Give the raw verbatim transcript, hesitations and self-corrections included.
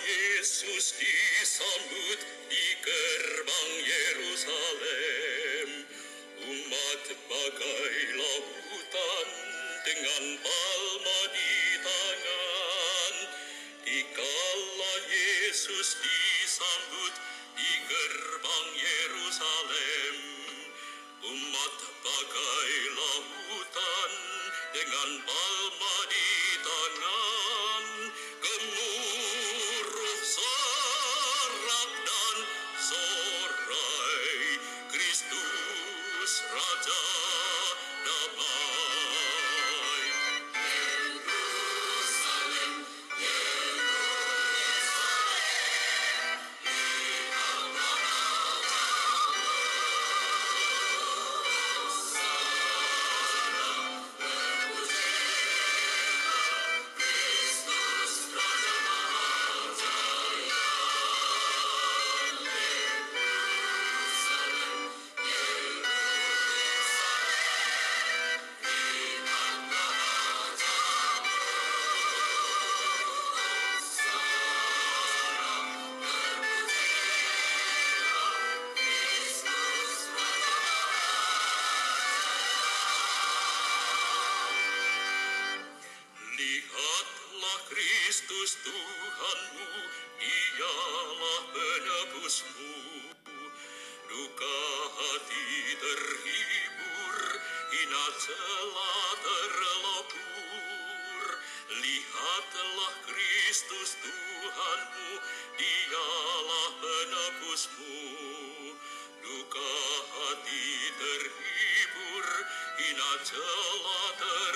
Yesus disambut di gerbang Yerusalem. Umat bagai lautan dengan palma di tangan. Dikala Yesus disambut di gerbang Yerusalem, umat bagai lautan dengan palma di tangan. Gemuruh sorak dan sorai, Kristus Raja damai. Yerusalem, Yerusalem, lihatlah Rajamu. Hosana, terpujilah Kristus Raja Mahajaya. Yerusalem, Yerusalem, lihatlah Rajamu. Hosana, terpujilah Kristus Raja Lihatlah Kristus Tuhanmu, Dialah penebusmu. Duka hati terhibur, hina celah terlebur. Lihatlah Kristus Tuhanmu, Dialah penebusmu. Duka hati terhibur, hina celah terlebur.